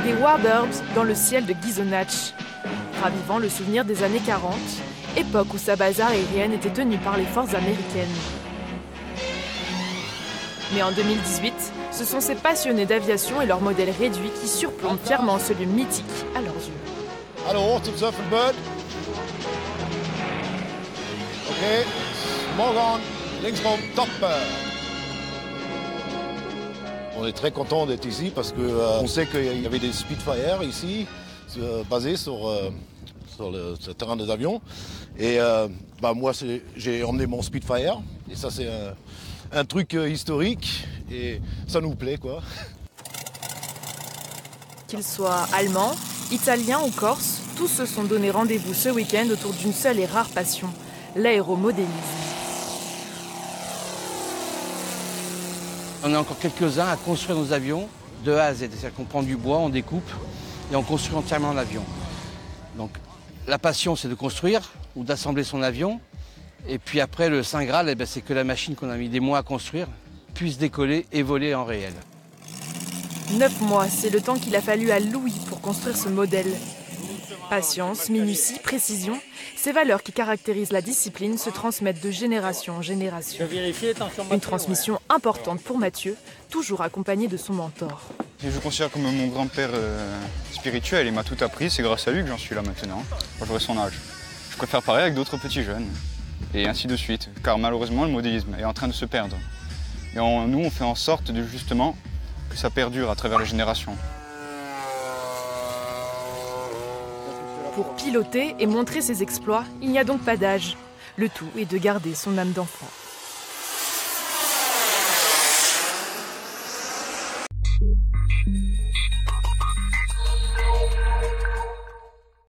des Warbirds dans le ciel de Gizonach, ravivant le souvenir des années 40, époque où sa base aérienne était tenue par les forces américaines. Mais en 2018, ce sont ces passionnés d'aviation et leur modèle réduit qui surplombent fièrement celui mythique à leurs yeux. Hallo, zum Surfenbird. Ok, Morgan, linksrum, top. On est très content d'être ici parce qu'on sait qu'il y avait des Spitfire ici, basés sur le terrain des avions. Et moi, j'ai emmené mon Spitfire. Et ça, c'est un truc historique. Et ça nous plaît, quoi. Qu'ils soient allemands, italiens ou corses, tous se sont donné rendez-vous ce week-end autour d'une seule et rare passion, l'aéromodélisme. On est encore quelques-uns à construire nos avions de A à Z. C'est-à-dire qu'on prend du bois, on découpe et on construit entièrement l'avion. Donc la passion, c'est de construire ou d'assembler son avion. Et puis après, le Saint Graal, c'est que la machine qu'on a mis des mois à construire puisse décoller et voler en réel. 9 mois, c'est le temps qu'il a fallu à Louis pour construire ce modèle. Patience, minutie, précision, ces valeurs qui caractérisent la discipline se transmettent de génération en génération. Une transmission importante pour Mathieu, toujours accompagné de son mentor. Je le considère comme mon grand-père spirituel, il m'a tout appris, c'est grâce à lui que j'en suis là maintenant, quand j'aurai son âge. Je préfère pareil avec d'autres petits jeunes, et ainsi de suite, car malheureusement le modélisme est en train de se perdre. Et nous, on fait en sorte justement que ça perdure à travers les générations. Pour piloter et montrer ses exploits, il n'y a donc pas d'âge. Le tout est de garder son âme d'enfant.